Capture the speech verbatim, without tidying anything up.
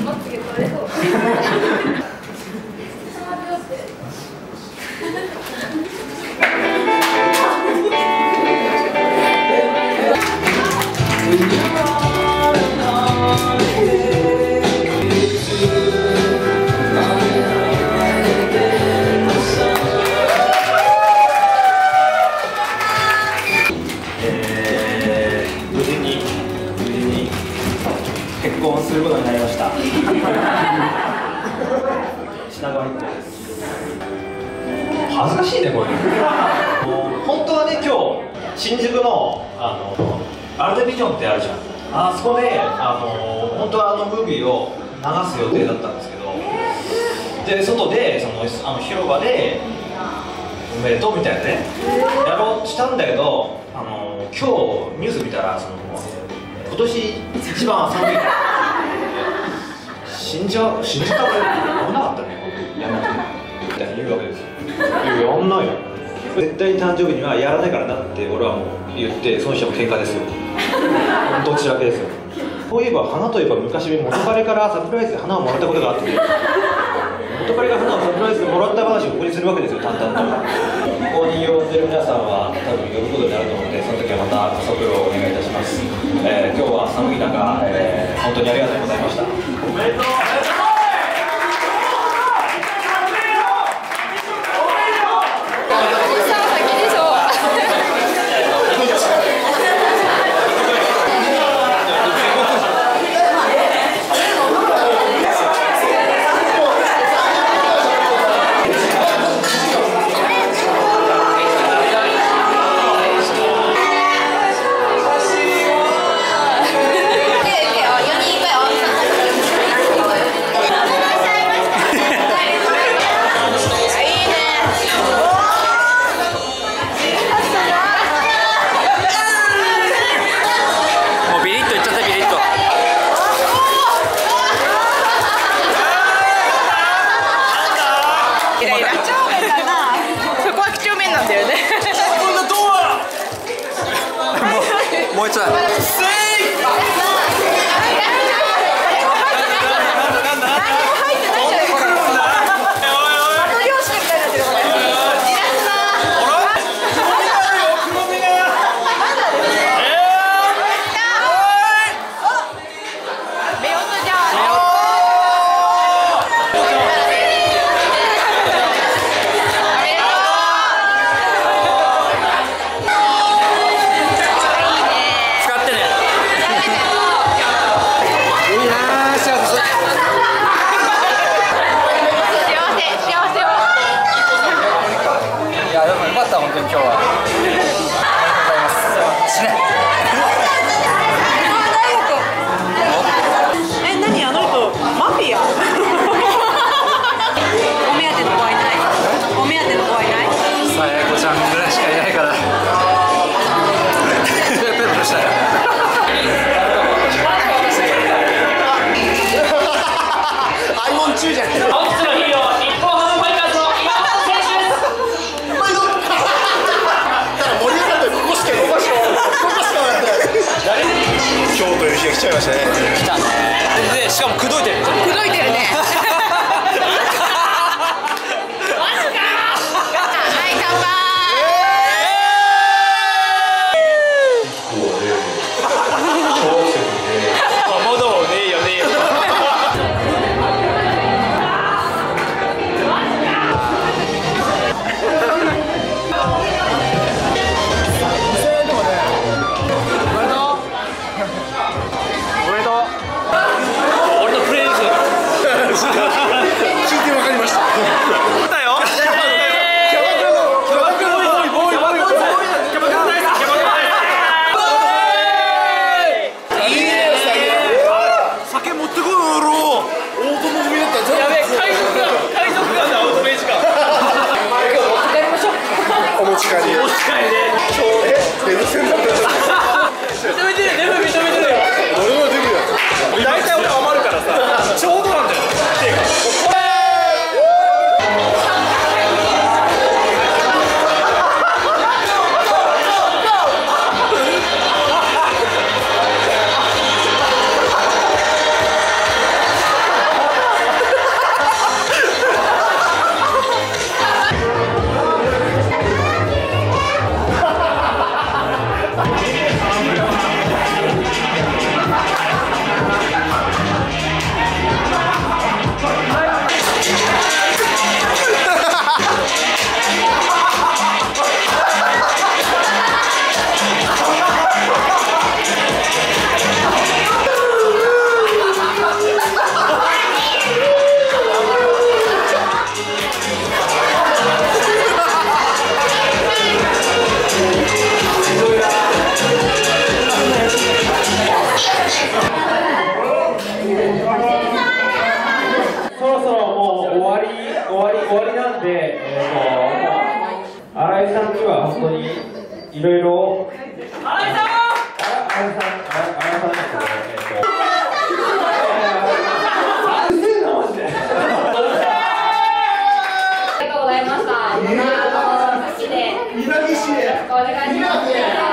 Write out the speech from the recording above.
結婚することになりました。品川一行です。恥ずかしいねこれ。本当はね今日新宿のあのアルテビジョンってあるじゃん。あそこであの本当はあのムービーを流す予定だったんですけど、で外でそのあの広場でおめでとうみたいなねやろうしたんだけど、あの今日ニュース見たらその今年一番寒い死んじゃう死んじゃった俺危なかったねやんなくてみたいに言うわけですよ。やんないよ絶対に誕生日にはやらないからなって俺はもう言って、その人も喧嘩ですよ。どちらけですよ。そういえば花といえば昔元彼からサプライズで花をもらったことがあって、元彼が花をサプライズでもらった話をここにするわけですよ、淡々と。ここに呼んでる皆さんは多分呼ぶことになると思うので、その時はまたご足労をお願いいたします。えー、今日は寒い中、えー、本当にありがとうございました。おめでとう。 もう一度。 本当に今日はありがとうございます。死ね。 え、何あの人マフィア？お目当ての子はいない？お目当ての子はいない？ さやこちゃんぐらいしかいないから。ペロペロしたよ。アイモン中じゃん。 今日という日が来ちゃいましたね。 来たね。で、しかも口説いてる。 口説いてるね。マジか。はい、乾杯。 もどねえよねえよ。 終わり終わりなんで、えー、と新井さんには本当にいろいろ新井さん新井さん新井さんですね、えー、とうるせえなマジで。 ありがとうございました。好きで。お願いします。